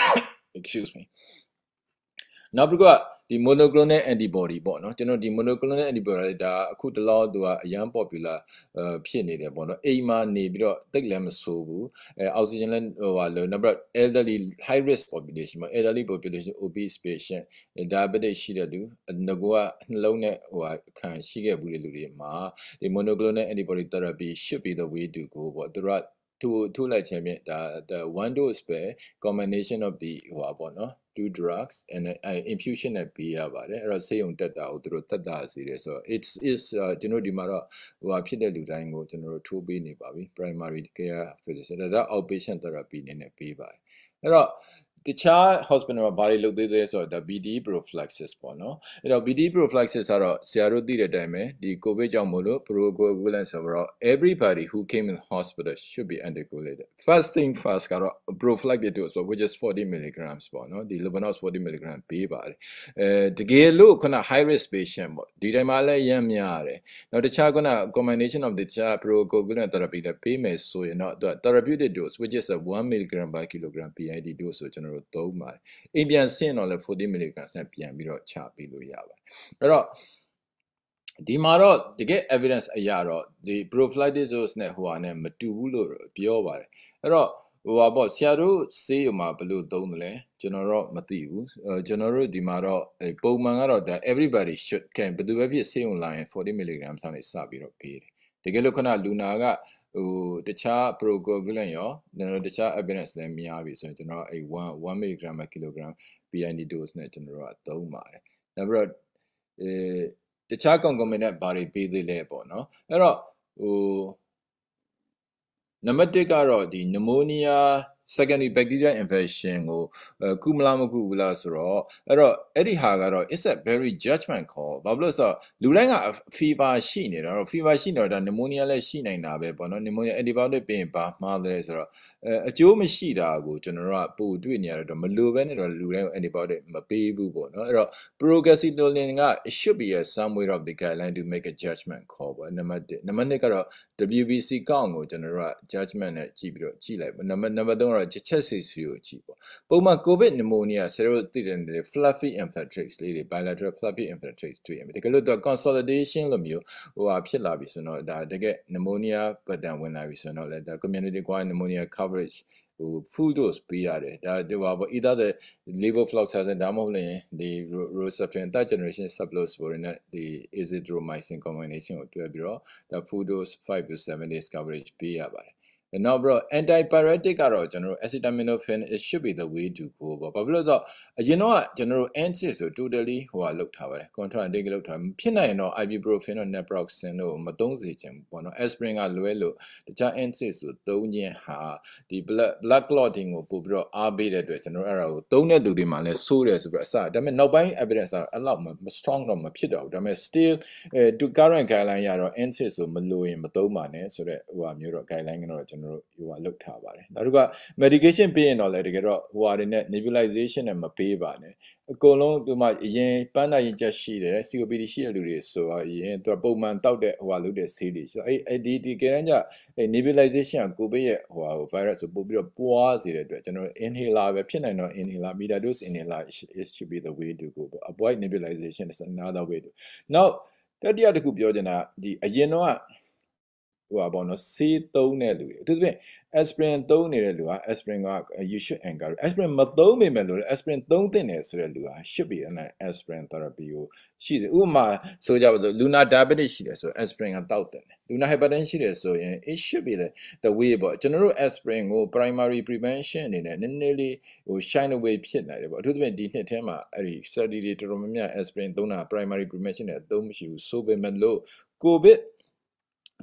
excuse me နောက်တစ်ခုကဒီ monoclonal antibody ပေါ့နော်ကျွန်တော်ဒီ monoclonal antibody ဒါအခုတလောသူကအရန် popular ဖြစ်နေတယ်ပေါ့နော်အိမ်မှာနေပြီးတော့တိတ်လည်းမဆိုးဘူးအောက်ဆီဂျင်လည်းဟိုပါလို့နောက်ပြီးတော့ elderly high risk population ပေါ့ elderly population obese patient diabetic ရှိတဲ့လူငကောကနှလုံးနဲ့ဟိုခံရှိခဲ့ဘူးတဲ့လူတွေမှာဒီ monoclonal antibody therapy should be the way to go ပေါ့သူတို့လိုက်ခြင်းဖြင့်ဒါ one dose ပဲ combination of the ဟိုပါပေါ့နော်two drugs and infusion နဲ့ပေးရပါတယ်အဲ့တော့ဆေးရုံတက်တာကိုသူတို့တက်တာစီတယ်ဆိုတော့ it's ကျွန်တော်ဒီမှာတော့ဟိုဟာဖြစ်တဲ့လူတိုင်းကိုကျွန်တော်တို့ထိုးပေးနေပါပြီ primary care physician ဒါ outpatient therapy အနေနဲ့ပေးပါတယ်အဲ့တော့တခြား hospital မှာဘာတွေလုပ်သေးလဲဆိုတော့ BD prophylaxis ပေါ့နော်အဲ့တော့ BD prophylaxis ကတော့ဆရာတို့သိတဲ့အတိုင်းပဲဒီ COVID ကြောင့်မို့လို့ procoagulant ဆိုတော့ everybody who came in hospital should be anticoagulated first thing first ကတော့ prophylactic dose which is 40 milligrams ပေါ့နော်ဒီ Lovenox 40 milligram ပေးပါတယ်တကယ်လို့ခုန high risk patient ပေါ့ဒီတိုင်းမှာလည်းရမ်းများရတယ်နောက်တခြားခုန combination of the တခြား procoagulant therapy တွေပေးမယ်ဆိုရင်တော့ therapeutic dose which is a 1 milligram per kilogram PID dose ဆိုကျွန်တော်တို့သုံးပါတယ်အိမ်ပြန်ဆင်းတော့လည်း40 milligram ဆက်ပြန်ပြီးတော့ချပေးလို့ရပါတယ်အဲ့တော့ဒီမှာတော့တကယ် evidence အရာတော့ဒီ prophylactic dose နဲ့ဟိုဟာနဲ့မတူဘူးလို့ပြောပါတယ်အဲ့တော့ဟိုပါပေါ့ဆရာတို့ဆေးရုံမှာဘယ်လိုသုံးတယ်လဲကျွန်တော်တော့မသိဘူးကျွန်တော်တို့ဒီမှာတော့ပုံမှန်ကတော့ဒါ everybody should can ဘယ်သူပဲဖြစ်ဆေးရုံလာရင်40 milligram ဆောင်းနေစပြီးတော့ပေးတယ်တကယ်လို့ခဏလူနာကဟိုတခြား procoagulant ရောကျွန်တော်တခြား evidence လည်းများပြီဆိုရင်ကျွန်တော်အဲ့1 milligram per kilogram PID dose နဲ့ကျွန်တော်တို့ကသုံးပါတယ်နောက်ပြီးတော့တခြား concomitant ဘာတွေပေးသေးလဲပေါ့နော်အဲ့တော့ဟိုနံပါတ်1ကတော့ဒီ pneumonia secondary bacterial infection ကိုကုမလားမကုဘူးလားဆိုတော့အဲ့တော့အဲ့ဒီဟာကတော့ it's a very judgment call ဘာလို့လဲဆိုတော့လူတိုင်းက fever ရှိနေတော့ fever ရှိနေတော့ဒါ pneumonia လည်းရှိနိုင်တာပဲပေါ့နော် pneumonia antibiotic ပေးရင်ဘာမှားလဲဆိုတော့အကျိုးမရှိတာကိုကျွန်တော်တို့ကပို့တွေ့နေရတော့မလိုပဲနဲ့တော့လူတိုင်းကို antibiotic မပေးဘူးပေါ့နော်အဲ့တော့ procalcitonin က it should be a some way of the guideline to make a judgment call ပေါ့နံပါတ်1နံပါတ်2ကတော့ WBC ကောင့်ကိုကျွန်တော်တို့က judgment နဲ့ကြည့်ပြီးတော့ကြည့်လိုက်ပေါ့နံပါတ်3ကတော့ချက်စစ်စီကိုကြည့်ပေါ့ပုံမှန် covid pneumonia ဆရာတို့သိတယ် fluffy infiltrates လေးတွေ bilateral fluffy infiltrates တွေ့ရမယ်တကယ်လို့တော့ consolidation လို့မျိုးဟိုဟာဖြစ်လာပြီဆိုတော့ဒါတကယ် pneumonia pattern ဝင်လာပြီဆိုတော့လည်းဒါ community acquired pneumonia coverage ဟို full dose ပေးရတယ်ဒါဒီပါပေါ့ either the levofloxacin ဒါမှမဟုတ်ရင်ဒီ rocephin third generation cephalosporin နဲ့ဒီ azithromycin combination ကိုတွဲပြီးတော့ဒါ full dose 5 to 7 days coverage ပေးရပါတယ်နောက် bro antipyretic ကတော့ကျွန်တော်တို့ acetaminophen it should be the way to go ပေါ့ဘာဖြစ်လို့ဆိုတော့အရင်တော့ကျွန်တော်တို့ NSAID ဆို totally ဟိုဟာလောက်ထားပါတယ် contraindicated လောက်ထားဖြစ်နိုင်တော့ ibuprofen တို့ naproxen တို့မသုံးစေချင်ဘူးပေါ့နော် aspirin ကလွဲလို့တခြား NSAID ဆိုသုံးခြင်းဟာဒီ blood clotting ကိုပို့ပြီးတော့အားပေးတဲ့အတွက်ကျွန်တော်အဲ့ဒါကိုသုံးတဲ့လူတွေမှာလည်းစိုးတယ်ဆိုပြီးအစဒါပေမဲ့နောက်ပိုင်း evidence ကအဲ့လောက်မ strong တော့မဖြစ်တော့ဘူးဒါပေမဲ့ still to current guideline ရတော့ NSAID ဆိုမလို့ရင်မသုံးပါနဲ့ဆိုတော့ဟိုဟာမျိုးတော့ guideline ကတော့ကျွန်တော်တို့ဟိုဟာလောက်ထားပါတယ်နောက်တစ်ခုက medication ပေးရင်တော့လည်းတကယ်တော့ဟိုဟာတွေနဲ့ nebulization နဲ့မပေးပါနဲ့အကုန်လုံးဒီမှာအရင်ပန်းနိုင်ချက်ရှိတယ် COPD ရှိတဲ့လူတွေဆိုတော့အရင်သူပုံမှန်တောက်တဲ့ဟိုဟာလုပ်တဲ့ဆေးတွေဆိုတော့အဲ့ဒီကဲတန်းကျ nebulization ကကိုဗစ်ရဲ့ဟိုဟာ virus ဆိုပို့ပြီးတော့ပွားစေတဲ့အတွက်ကျွန်တော် inhaler ပဲဖြစ်နိုင်တော့ inhaler meter dose inhaler it should be the way to go avoid nebulization is another way to now တတိယတစ်ခုပြောချင်တာဒီအရင်တော့ဟိုပါဘောနော်ဆေးသုံးတဲ့လူတွေအထူးသဖြင့် aspirin သုံးနေတဲ့လူက aspirin က you should encourage aspirin မသုံးပေမဲ့လို့ aspirin သုံးသင့်တယ်ဆိုတဲ့လူက should be an aspirin therapy ကိုရှိတယ်ဥပမာဆိုကြပါစို့ Luna diabetic ရှိတယ်ဆို aspirin ကတောက်တယ် Luna hypertension ရှိတယ်ဆိုရင် it should be the way ပေါ့ကျွန်တော်တို့ aspirin ကို primary prevention အနေနဲ့နည်းနည်းလေးဟို shine away ဖြစ်နေတယ်ပေါ့အထူးသဖြင့်ဒီနှစ်ထဲမှာအဲ့ဒီ study တွေတော်တော်များများ aspirin သုံးတာ primary prevention နဲ့အသုံးမရှိဘူးဆိုပေမဲ့လို့ covid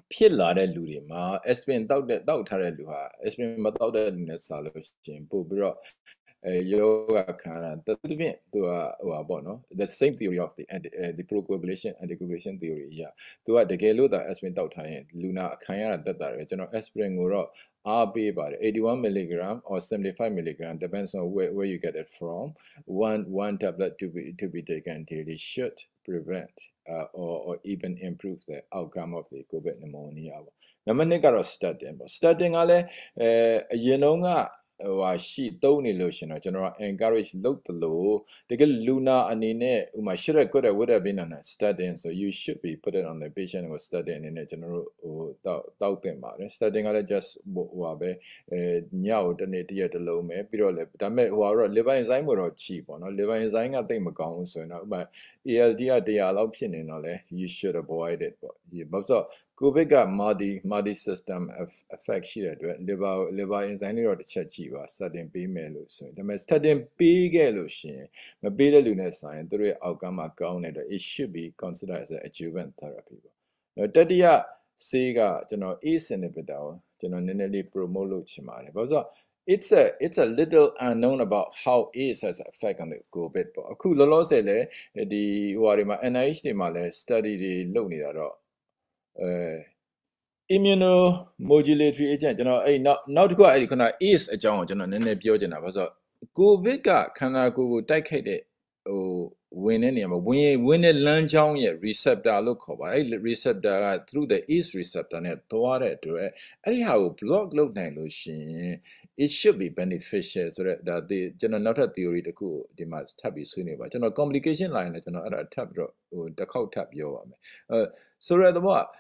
ဖြစ်လာတဲ့လူတွေမှာ aspirin တောက်ထားတဲ့လူဟာ aspirin မတောက်တဲ့လူနဲ့စားလို့ရှိရင်ပို့ပြီးတော့ယောဂခံရတာတဖြင့်သူကဟိုပါပေါ့နော် the same theory of the procoagulation anticoagulation theory အရာသူကတကယ်လို့ဒါ aspirin တောက်ထားရင်လူနာခံရတာတက်တာတယ်ကျွန်တော် aspirin ကိုတော့အားပေးပါတယ်81 milligram or 75 milligram depends on where you get it from one tablet to be taken daily should prevent or even improve the outcome of the COVID pneumonia ပေါ့နံပါတ်2ကတော့ statin ပေါ့ statin ကလည်းအရင်တုန်းကဟာရှိသုံးနေလို့ရှင်တော့ကျွန်တော် encourage လုပ်တယ်လို့တကယ်လူနာအနေနဲ့ဥမာ should have got a would have been on a statin so you should be put it on the patient with statin အနေနဲ့ကျွန်တော်တို့ဟိုတောက်တင်ပါတယ် statin ကလည်း just ဟိုပါပဲညကိုတစ်နေ့တစ်ရက်တစ်လုံးပဲပြီးတော့လည်းဒါပေမဲ့ဟိုကတော့ liver enzyme ကိုတော့ကြည့်ပေါ့နော် liver enzyme ကတိတ်မကောင်းဘူးဆိုရင်တော့ဥပမာ ALT က100လောက်ဖြစ်နေတော့လေ you should avoid it ပေါ့ဘာလို့ဆိုCOVID က multi system effect ရှိတဲ့အတွက် liver enzyme တွေတော့တစ်ချက်ကြည့်ပါ statin ပေးမယ်လို့ဆိုရင်ဒါပေမဲ့ statin ပေးခဲ့လို့ရှိရင်မပေးတဲ့လူနဲ့ဆိုင်ရင်သူတို့ရဲ့ outcome မှာကောင်းတဲ့အတွက် it should be considered as an adjuvant therapy ပေါ့တတိယဆေးကကျွန်တော် ACE inhibitor ကိုကျွန်တော်နည်းနည်းလေး promote လုပ်ချင်ပါတယ်ဘာလို့ဆိုit's a little unknown about how ACE has effect on the COVID ပေါ့အခုလောလောဆယ်လဲဒီဟိုဟာတွေမှာ NIH တွေမှာလဲ study တွေလုပ်နေတာတော့immunomodulatory agent ကျွန်တော်အဲ့နောက်တစ်ခုကအဲ့ဒီခုန ACE အကြောင်းကိုကျွန်တော်နည်းနည်းပြောချင်တာဘာလို့ဆိုတော့ COVID ကခန္ဓာကိုယ်ကိုတိုက်ခိုက်တဲ့ဟိုဝင်တဲ့နေရာမှာဝင်တဲ့လမ်းကြောင်းရဲ့ receptor လို့ခေါ်ပါတယ်အဲ့ receptor က through the ACE receptor နဲ့သွားတဲ့အတွက်အဲ့ဒီဟာကို block လုပ်နိုင်လို့ရှိရင် it should be beneficial ဆိုတော့ဒါကျွန်တော်နောက်ထပ် theory တစ်ခုဒီမှာထပ်ပြီးဆွေးနွေးပါကျွန်တော် complication line နဲ့ကျွန်တော်အဲ့ဒါထပ်ပြီးတော့ဟိုတစ်ခေါက်ထပ်ပြောပါမယ်ဆိုတော့တော့ဟို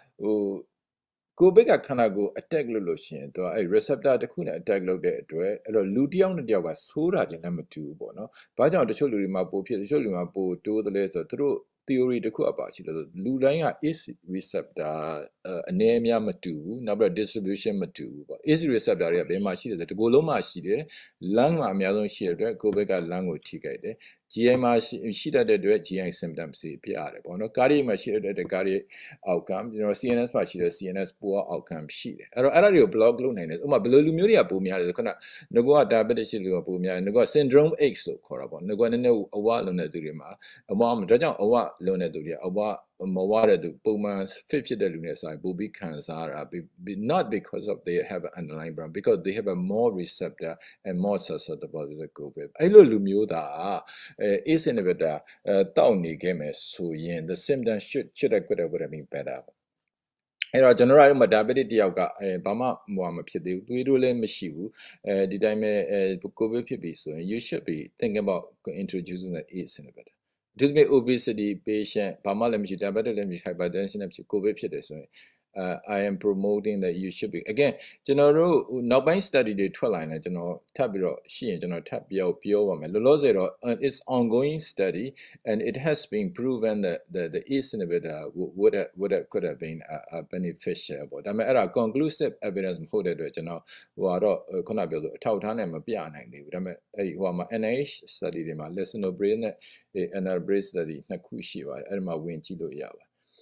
COVID ကခန္ဓာကိုယ် attack လုပ်လို့ရှိရင်သူကအဲ့ receptor တစ်ခုနဲ့ attack လုပ်တဲ့အတွက်အဲ့တော့လူတစ်ယောက်နဲ့တစ်ယောက်ကဆိုးတာချင်းလည်းမတူဘူးပေါ့နော်။ဘာကြောင့်တချို့လူတွေမှာပိုဖြစ်တချို့လူတွေမှာပိုတိုးတယ်လဲဆိုတော့သူတို့ theory တစ်ခုအပါရှိတယ်ဆိုလူတိုင်းက ACE receptor အနေအများမတူဘူးနောက်ပြီးတော့ distribution မတူဘူးပေါ့ ACE receptor တွေကဘယ်မှာရှိတယ်ဆိုဒီကိုယ်လုံးမှာရှိတယ် lung မှာအများဆုံးရှိတဲ့အတွက် COVID က lung ကိုထိခိုက်တယ်GI မှာရှိတတ်တဲ့အတွက် GI symptoms တွေပြရတယ်ပေါ့နော် cardiac မှာရှိတဲ့အတွက် cardiac outcome ကျွန်တော် CNS မှာရှိတဲ့ CNS poor outcome ရှိတယ်အဲ့တော့အဲ့ဒါတွေကို block လုပ်နိုင်တယ်ဥပမာဘယ်လိုလူမျိုးတွေကပိုများလဲဆိုခုနငကော diabetes ရှိလူကပိုများတယ်ငကော syndrome X လို့ခေါ်တာပေါ့ငကောနည်းနည်းအဝလွန်တဲ့သူတွေမှာအဝဒါကြောင့်အဝလွန်တဲ့သူတွေအဝမဝတဲ့သူပုံမှန် fit ဖြစ်တဲ့လူတွေဆိုင်ပိုပြီးခံစားရတာ not because of they have an underlying problem because they have a more receptor and more susceptible to the COVID အဲ့လိုလူမျိုးသားACE inhibitor တောက်နေခဲ့မယ်ဆိုရင် the symptoms should have been better အဲ့တော့ကျွန်တော်တို့မှာ diabetic တယောက်ကဘာမှမဖြစ်သေးဘူးသွေးတိုးလည်းမရှိဘူးဒီတိုင်းပဲCOVID ဖြစ်ပြီဆိုရင် you should be thinking about introducing the ACE inhibitor ဒီလို obesity patient ဘာမှလည်းမရှိ diabetic လည်းမရှိ hypertension လည်းမရှိ COVID ဖြစ်တယ်ဆိုရင်I am promoting that you should be again ကျွန်တော်တို့နောက်ပိုင်း study တွေထွက်လာရင်ကျွန်တော်ထပ်ပြီးတော့ရှိရင်ကျွန်တော်ထပ်ပြောပါမယ်လောလောဆယ်တော့ it's ongoing study and it has been proven that the ACE inhibitor could have been beneficial ပေါ့ဒါပေမဲ့အဲ့ဒါ conclusive evidence မဟုတ်တဲ့အတွက်ကျွန်တော်ဟိုကတော့ခုနပြောလို့အထောက်အထားနဲ့မပြနိုင်သေးဘူးဒါပေမဲ့အဲ့ဒီဟိုမှာ NIH study တွေမှာ Lisinopril နဲ့ Enalapril study နှစ်ခုရှိပါတယ်အဲ့ဒီမှာဝင်ကြည့်လို့ရပါတယ်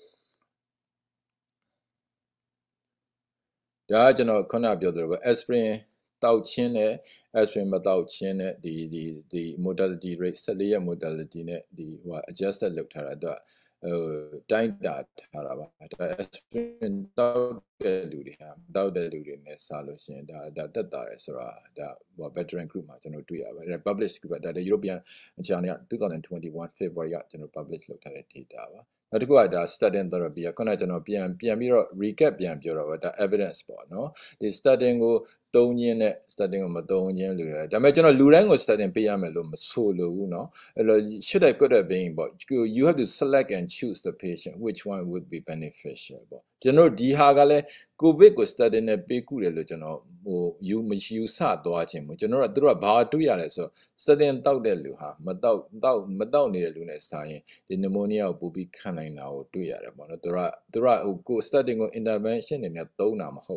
ဒါကကျွန်တော်ခုနပြောသလိုပဲ aspirin တောက်ချင်းနဲ့ aspirin မတောက်ချင်းနဲ့ဒီ modality rate 14ရက် modality နဲ့ဒီဟို adjusted လုပ်ထားတာတော့တိုင်းတာထားတာပါဒါ aspirin တောက်တဲ့လူတွေဟာတောက်တဲ့လူတွေနဲ့စားလို့ရှိရင်ဒါတက်တာရယ်ဆိုတာဒါဟို veteran group မှာကျွန်တော်တွေ့ရပါတယ် publish group ဒါ European Journal 2021 February ကကျွန်တော် publish လုပ်ထားတဲ့ data ပါနောက်တစ်ခုကဒါ statin therapy ကခုနကျွန်တော်ပြန်ပြီးတော့ recap ပြန်ပြောတော့ဒါ evidence ပေါ့နော်ဒီ statin ကိုသုံးခြင်းနဲ့ statin ကိုမသုံးခြင်းလို့ရတယ်ဒါပေမဲ့ကျွန်တော်လူတိုင်းကို statin ပေးရမယ်လို့မဆိုလိုဘူးเนาะအဲ့တော့ should have could have been ပေါ့ you have to select and choose the patient which one would be beneficial ပေါ့ကျွန်တော်ဒီဟာကလည်း covid ကို statin နဲ့ပေးကုတယ်လို့ကျွန်တော်ဟိုယူဆသွားခြင်းမို့ကျွန်တော်တို့ကဘာတွေ့ရလဲဆိုတော့ statin တောက်တဲ့လူဟာမတောက်နေတဲ့လူနဲ့စာရင်ဒီ pneumonia ကိုပိုပြီးခံနိုင်တာကိုတွေ့ရတယ်ပေါ့နော်သူကဟိုကို statin ကို intervention နေနဲ့သုံးတာမဟုတ်ဘူး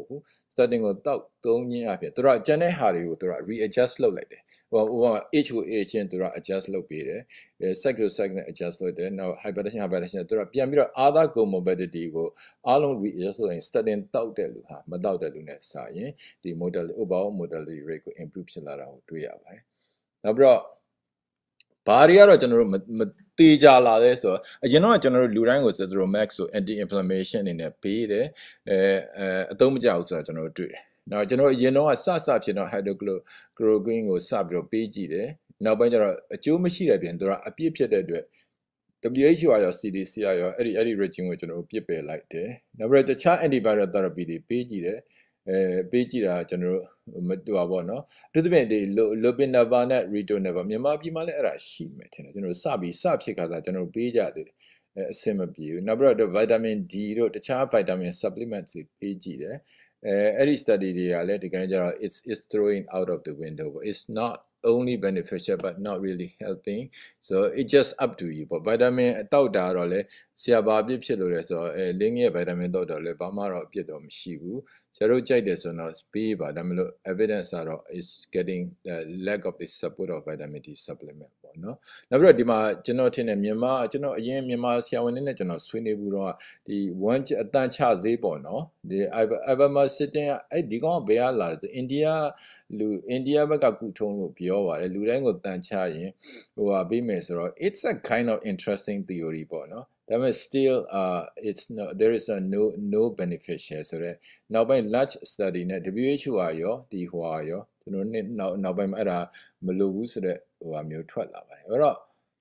statin ကိုတောက်သုံးခြင်းအပြင်သူတို့ကကျန်တဲ့ဟာတွေကိုသူတို့ readjust လုပ်လိုက်တယ်ဟိုက H ကို H ချင်းသူတို့ adjust လုပ်ပေးတယ် sex ကို sex နဲ့ adjust လုပ်တယ်နောက် hypertension သူတို့ပြန်ပြီးတော့ other comorbidity ကိုအားလုံး readjust လုပ်ရင် statin တောက်တဲ့လူဟာမတောက်တဲ့လူနဲ့စာရင်ဒီ mortality overall mortality rate ကို improve ဖြစ်လာတာကိုတွေ့ရပါတယ်နောက်ပြီးတော့ဘာတွေကတော့ကျွန်တော်တို့မတေချာလာလဲဆိုတော့အရင်တော့ကျွန်တော်တို့လူတိုင်းကို Zithromax ဆို anti inflammation အနေနဲ့ပေးတယ်အသုံးမကျဘူးဆိုတာကျွန်တော်တို့တွေ့တယ်နောက်ကျွန်တော်အရင်တော့စဖြစ်တော့ hydrochloroquine ကိုစပြီးတော့ပေးကြည့်တယ်နောက်ပိုင်းကျတော့အကျိုးမရှိတဲ့ပြင်သူကအပြည့်ဖြစ်တဲ့အတွက် WHO ရော CDC ရောအဲ့ဒီ regime ကိုကျွန်တော်တို့ပြစ်ပယ်လိုက်တယ်နောက်ပြီးတော့တခြား antiviral therapy တွေပေးကြည့်တယ်ပေးကြည့်တာကျွန်တော်တို့မတူပါဘောเนาะအထူးသဖြင့်ဒီ lopinavir နဲ့ ritonavir မြန်မာပြည်မှာလည်းအဲ့ဒါရှိမယ်ထင်တယ်ကျွန်တော်တို့စဖြစ်ခါစားကျွန်တော်တို့ပေးကြသေးတယ်အဆင်မပြေဘူးနောက်ပြီးတော့ vitamin D တို့တခြား vitamin supplements တွေပေးကြည့်တယ်အဲ့ဒီ study တွေကလည်းဒီကနေ့ကျတော့ it's throwing out of the window it's not only beneficial but not really helping so it just up to you ပေါ့ vitamin တောက်တာတော့လေဆရာဘာပြစ်ဖြစ်လို့လဲဆိုတော့လင်းရဲ့ vitamin တောက်တော့လေဘာမှတော့အပြစ်တော့မရှိဘူးဆရာတို့ကြိုက်တယ်ဆိုတော့ပေးပါဒါမှမဟုတ် evidence ကတော့ is getting the lack of the support of vitamin D supplement ပေါ့နော်နောက်ပြီးတော့ဒီမှာကျွန်တော်ထင်တယ်မြန်မာကျွန်တော်အရင်မြန်မာဆရာဝန်တွေနဲ့ကျွန်တော်ဆွေးနွေးဘူးတော့ဒီ one အတန်ချဈေးပေါ့နော်ဒီ ivermectin အဲ့ဒီကောင်ဘယ်ကလာလဲအိန္ဒိယအိန္ဒိယဘက်ကကုထုံးလို့ပြောပါတယ်လူတိုင်းကိုတန်ချရင်ဟိုဟာပေးမယ်ဆိုတော့ it's a kind of interesting theory ပေါ့နော်ဒါပေမဲ့ still it's not there is a no beneficial ဆိုတော့နောက်ပိုင်း large study နဲ့ WHO ရောဒီဟိုဟာရောကျွန်တော်နှစ်နောက်ပိုင်းမှာအဲ့ဒါမလိုဘူးဆိုတော့ဟိုဟာမျိုးထွက်လာပါတယ်အဲ့တော့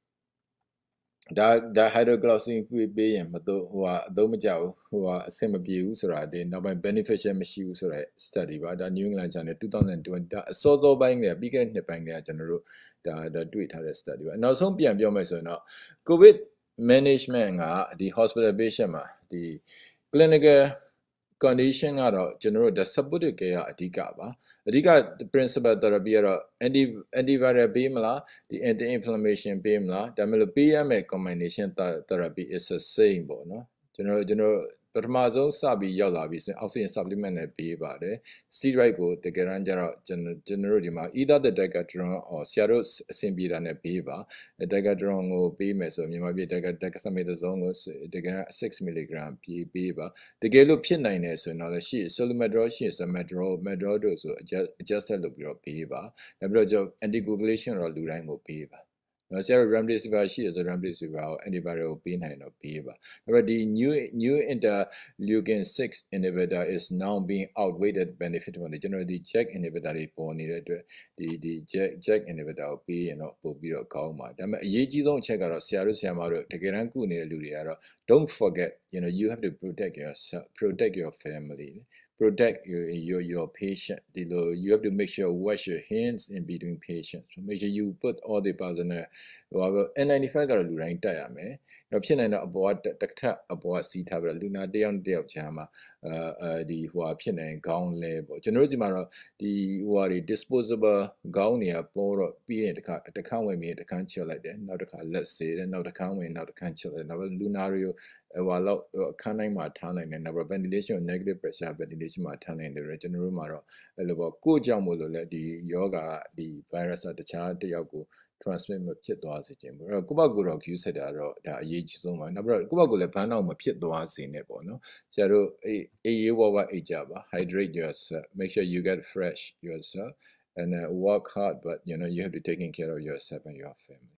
ဒါ hydroglycerin ပေးရင်မတော့ဟိုဟာအသုံးမကျဘူးဟိုဟာအဆင်မပြေဘူးဆိုတာဒီနောက်ပိုင်း beneficial မရှိဘူးဆိုတော့ study ပါဒါ New England Journal 2020ဒါအစောစောပိုင်းကပြီးခဲ့တဲ့နှစ်ပိုင်းကကျွန်တော်တို့ဒါတွေ့ထားတဲ့ study ပါနောက်ဆုံးပြန်ပြောမယ်ဆိုရင်တော့ COVID management ကဒီ hospital patient မှာဒီ clinical condition ကတော့ကျွန်တော်တို့ဒါ supportive care ကအဓိကပါအဓိက principal therapy ကတော့ antiviral ပေးမလားဒီ anti inflammation ပေးမလားဒါမှမဟုတ်ပေးရမယ့် combination therapy is the same ပေါ့နော်ကျွန်တော်ပထမဆုံးစပြီးရောက်လာပြီးဆိုရင် oxygen supplement နဲ့ပေးပါတယ် steroid ကိုတကယ်တမ်းကျတော့ကျွန်တော်တို့ဒီမှာ either the decadron or ဆရာတို့အဆင်ပြေတာနဲ့ပေးပါ decadron ကိုပေးမယ်ဆိုမြန်မာပြည် dexamethasone ကိုတကယ်6 mg ပေးပါတကယ်လို့ဖြစ်နိုင်တယ်ဆိုရင်တော့ရှိ solumedrol ရှိ medrol တို့ဆို adjusted လုပ်ပြီးတော့ပေးပါနောက်ပြီးတော့ anticoagulation တော့လူတိုင်းကိုပေးပါနော်ဆရာတို့ remdesivir ရှိတယ်ဆို remdesivir ကို antiviral ကိုပေးနိုင်တော့ပေးပါဒါပေမဲ့ဒီ new interleukin 6 inhibitor is now being outweighed benefit ပေါ့လေကျွန်တော်ဒီ JAK inhibitor တွေပေါ်နေတဲ့အတွက်ဒီ JAK inhibitor ကိုပေးရင်တော့ပို့ပြီးတော့ကောင်းပါဒါပေမဲ့အရေးကြီးဆုံးအချက်ကတော့ဆရာတို့ဆရာမတို့တကယ်တမ်းကုနေတဲ့လူတွေကတော့ don't forget you have to protect yourself protect your family protect your patient you have to make sure wash your hands in between patients make sure you put all the personal N95 ကတော့လူတိုင်းတက်ရမယ်တော့ဖြစ်နိုင်တော့အပေါ်ကတစ်ထပ်အပေါ်ကစီးထားပြီးတော့လူနာတယောက်တယောက်ချမ်းမှာဒီဟိုဟာဖြစ်နိုင်ခေါင်းလဲပေါ့ကျွန်တော်တို့ဒီမှာတော့ဒီဟိုဟာတွေ disposable ခေါင်းတွေကပေါ်တော့ပြီးရင်တစ်ခါဝင်ပြီးတစ်ခါချစ်လိုက်တယ်နောက်တစ်ခါလက်စေးတယ်နောက်တစ်ခါဝင်နောက်တစ်ခါချစ်တယ်နောက်လူနာတွေကိုဟိုလောက်အခန်းတိုင်းမှာထားနိုင်တယ်နောက် ventilation negative pressure ventilation မှာထားနိုင်တယ်ကျွန်တော်တို့မှာတော့အဲ့လိုပေါ့ကိုကြောင့်မို့လို့လဲဒီယောဂဒီ virus တခြားတယောက်ကို transmit မဖြစ်သွားစေခြင်းပေါ့အဲ့တော့ကိုယ့်ဘက်ကိုတော့ queue set တာတော့ဒါအရေးကြီးဆုံးပါနောက်ပြီးတော့ကိုယ့်ဘက်ကိုလည်းဘန်းတော့မဖြစ်သွားစေနဲ့ပေါ့နော်ဆရာတို့အေးဝါအိတ်ကြပါ hydrate yourself make sure you get fresh yourself and work hard but you have to taking care of yourself and your family